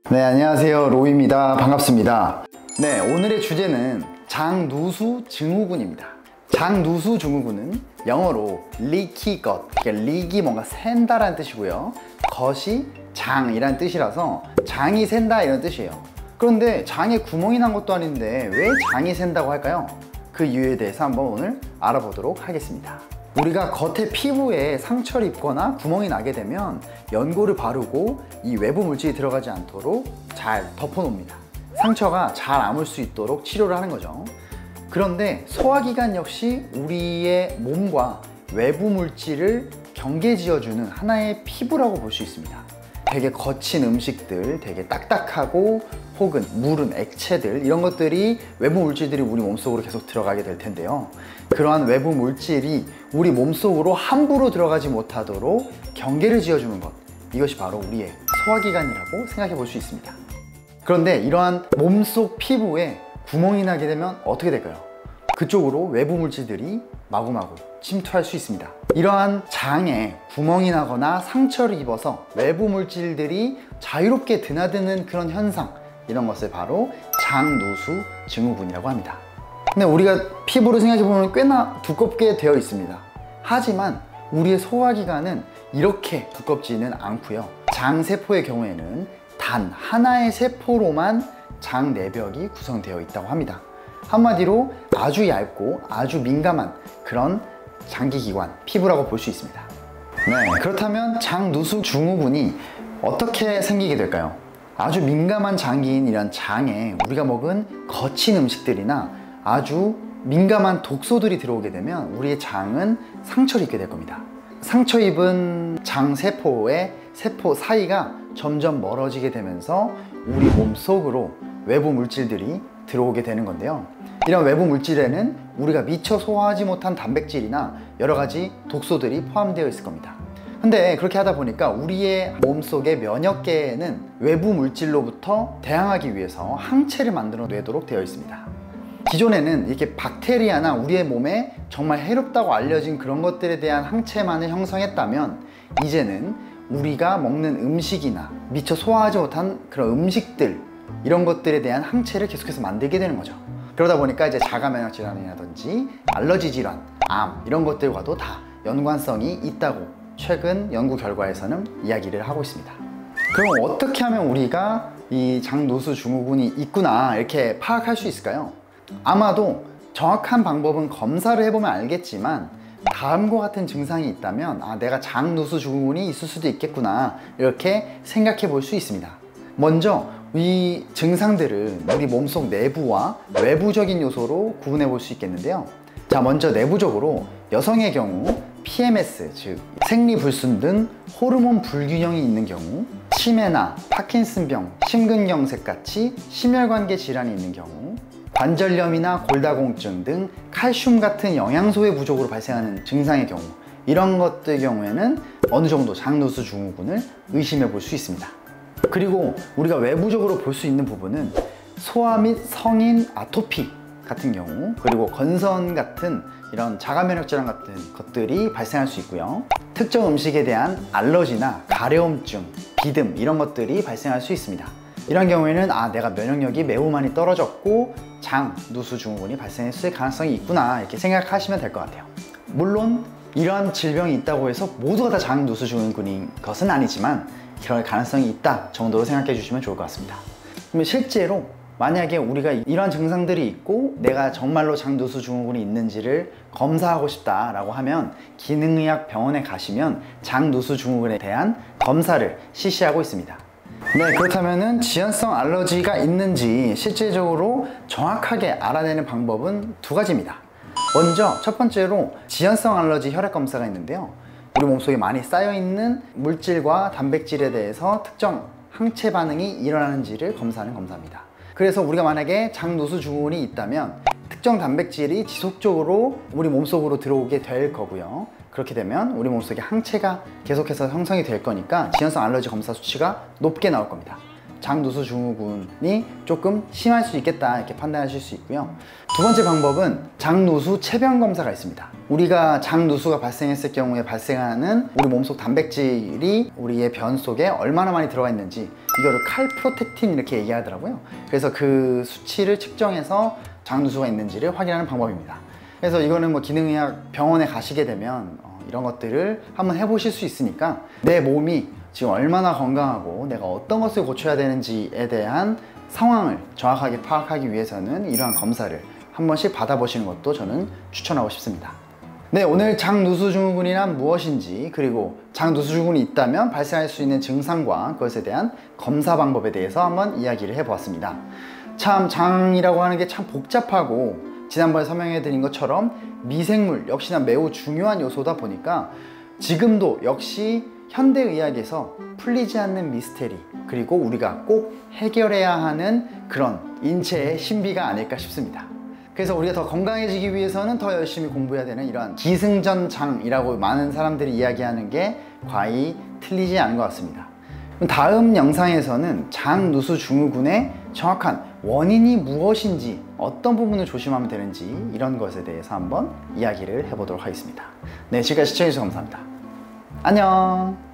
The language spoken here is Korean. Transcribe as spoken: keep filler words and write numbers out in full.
네, 안녕하세요. 로우입니다. 반갑습니다. 네, 오늘의 주제는 장누수 증후군입니다. 장누수 증후군은 영어로 leaky gut, 그러니까 leak이 뭔가 샌다라는 뜻이고요. gut이 장이라는 뜻이라서 장이 샌다 이런 뜻이에요. 그런데 장에 구멍이 난 것도 아닌데 왜 장이 샌다고 할까요? 그 이유에 대해서 한번 오늘 알아보도록 하겠습니다. 우리가 겉에 피부에 상처를 입거나 구멍이 나게 되면 연고를 바르고 이 외부 물질이 들어가지 않도록 잘 덮어 놓습니다. 상처가 잘 아물 수 있도록 치료를 하는 거죠. 그런데 소화기관 역시 우리의 몸과 외부 물질을 경계지어주는 하나의 피부라고 볼 수 있습니다. 되게 거친 음식들, 되게 딱딱하고 혹은 물은 액체들, 이런 것들이 외부 물질들이 우리 몸속으로 계속 들어가게 될 텐데요. 그러한 외부 물질이 우리 몸속으로 함부로 들어가지 못하도록 경계를 지어주는 것, 이것이 바로 우리의 소화기관이라고 생각해 볼 수 있습니다. 그런데 이러한 몸속 피부에 구멍이 나게 되면 어떻게 될까요? 그쪽으로 외부 물질들이 마구마구 침투할 수 있습니다. 이러한 장에 구멍이 나거나 상처를 입어서 외부 물질들이 자유롭게 드나드는 그런 현상, 이런 것을 바로 장누수 증후군이라고 합니다. 근데 우리가 피부를 생각해보면 꽤나 두껍게 되어 있습니다. 하지만 우리의 소화기관은 이렇게 두껍지는 않고요. 장세포의 경우에는 단 하나의 세포로만 장 내벽이 구성되어 있다고 합니다. 한마디로 아주 얇고 아주 민감한 그런 장기기관, 피부라고 볼 수 있습니다. 네, 그렇다면 장누수 증후군이 어떻게 생기게 될까요? 아주 민감한 장기인 이런 장에 우리가 먹은 거친 음식들이나 아주 민감한 독소들이 들어오게 되면 우리의 장은 상처를 입게 될 겁니다. 상처 입은 장세포의 세포 사이가 점점 멀어지게 되면서 우리 몸속으로 외부 물질들이 들어오게 되는 건데요. 이런 외부 물질에는 우리가 미처 소화하지 못한 단백질이나 여러 가지 독소들이 포함되어 있을 겁니다. 근데 그렇게 하다 보니까 우리의 몸속의 면역계에는 외부 물질로부터 대항하기 위해서 항체를 만들어 내도록 되어 있습니다. 기존에는 이렇게 박테리아나 우리의 몸에 정말 해롭다고 알려진 그런 것들에 대한 항체만을 형성했다면 이제는 우리가 먹는 음식이나 미처 소화하지 못한 그런 음식들, 이런 것들에 대한 항체를 계속해서 만들게 되는 거죠. 그러다 보니까 이제 자가 면역 질환이라든지 알러지 질환, 암, 이런 것들과도 다 연관성이 있다고 최근 연구 결과에서는 이야기를 하고 있습니다. 그럼 어떻게 하면 우리가 이 장누수 증후군이 있구나 이렇게 파악할 수 있을까요? 아마도 정확한 방법은 검사를 해보면 알겠지만 다음과 같은 증상이 있다면 아, 내가 장누수 증후군이 있을 수도 있겠구나 이렇게 생각해 볼 수 있습니다. 먼저 이 증상들을 우리 몸속 내부와 외부적인 요소로 구분해 볼 수 있겠는데요. 자, 먼저 내부적으로 여성의 경우 피엠에스, 즉 생리불순 등 호르몬 불균형이 있는 경우, 치매나 파킨슨병, 심근경색 같이 심혈관계 질환이 있는 경우, 관절염이나 골다공증 등 칼슘 같은 영양소의 부족으로 발생하는 증상의 경우, 이런 것들 경우에는 어느 정도 장누수 증후군을 의심해 볼 수 있습니다. 그리고 우리가 외부적으로 볼 수 있는 부분은 소아 및 성인 아토피 같은 경우, 그리고 건선 같은 이런 자가 면역 질환 같은 것들이 발생할 수 있고요. 특정 음식에 대한 알러지나 가려움증, 비듬, 이런 것들이 발생할 수 있습니다. 이런 경우에는 아, 내가 면역력이 매우 많이 떨어졌고 장누수 증후군이 발생했을 가능성이 있구나 이렇게 생각하시면 될 것 같아요. 물론 이러한 질병이 있다고 해서 모두가 다 장누수 증후군인 것은 아니지만 그럴 가능성이 있다 정도로 생각해 주시면 좋을 것 같습니다. 그러면 실제로 만약에 우리가 이러한 증상들이 있고 내가 정말로 장누수 증후군이 있는지를 검사하고 싶다라고 하면 기능의학 병원에 가시면 장누수 증후군에 대한 검사를 실시하고 있습니다. 네, 그렇다면 지연성 알러지가 있는지 실질적으로 정확하게 알아내는 방법은 두 가지입니다. 먼저 첫 번째로 지연성 알러지 혈액 검사가 있는데요. 우리 몸속에 많이 쌓여있는 물질과 단백질에 대해서 특정 항체 반응이 일어나는지를 검사하는 검사입니다. 그래서 우리가 만약에 장누수 증후군이 있다면 특정 단백질이 지속적으로 우리 몸속으로 들어오게 될 거고요. 그렇게 되면 우리 몸속에 항체가 계속해서 형성이 될 거니까 지연성 알러지 검사 수치가 높게 나올 겁니다. 장누수 증후군이 조금 심할 수 있겠다 이렇게 판단하실 수 있고요. 두 번째 방법은 장누수 체변 검사가 있습니다. 우리가 장누수가 발생했을 경우에 발생하는 우리 몸속 단백질이 우리의 변 속에 얼마나 많이 들어가 있는지, 이거를 칼프로텍틴 이렇게 얘기하더라고요. 그래서 그 수치를 측정해서 장누수가 있는지를 확인하는 방법입니다. 그래서 이거는 뭐 기능의학 병원에 가시게 되면 어, 이런 것들을 한번 해보실 수 있으니까 내 몸이 지금 얼마나 건강하고 내가 어떤 것을 고쳐야 되는지에 대한 상황을 정확하게 파악하기 위해서는 이러한 검사를 한 번씩 받아보시는 것도 저는 추천하고 싶습니다. 네, 오늘 장누수 증후군이란 무엇인지, 그리고 장누수 증후군이 있다면 발생할 수 있는 증상과 그것에 대한 검사 방법에 대해서 한번 이야기를 해보았습니다. 참 장이라고 하는 게 참 복잡하고 지난번에 설명해 드린 것처럼 미생물 역시나 매우 중요한 요소다 보니까 지금도 역시 현대의학에서 풀리지 않는 미스테리, 그리고 우리가 꼭 해결해야 하는 그런 인체의 신비가 아닐까 싶습니다. 그래서 우리가 더 건강해지기 위해서는 더 열심히 공부해야 되는 이러한 기승전장이라고 많은 사람들이 이야기하는 게 과히 틀리지 않은 것 같습니다. 다음 영상에서는 장누수 증후군의 정확한 원인이 무엇인지, 어떤 부분을 조심하면 되는지, 이런 것에 대해서 한번 이야기를 해보도록 하겠습니다. 네, 지금까지 시청해주셔서 감사합니다. 안녕.